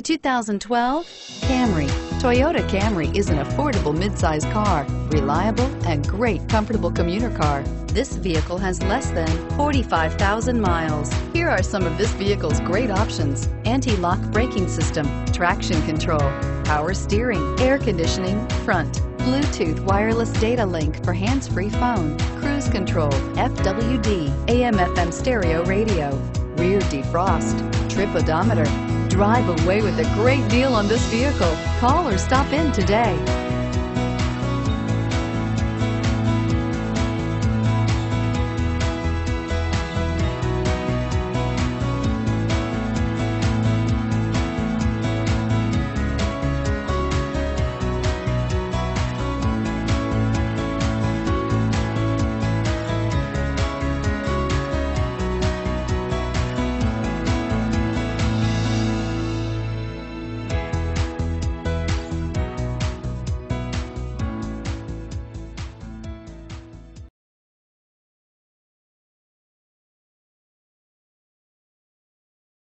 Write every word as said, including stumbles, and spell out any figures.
two thousand twelve Camry. Toyota Camry is an affordable midsize car, reliable and great comfortable commuter car. This vehicle has less than forty-five thousand miles. Here are some of this vehicle's great options: anti-lock braking system, traction control, power steering, air conditioning, front, Bluetooth wireless data link for hands-free phone, cruise control, F W D, A M F M stereo radio, rear defrost, trip odometer. Drive away with a great deal on this vehicle. Call or stop in today.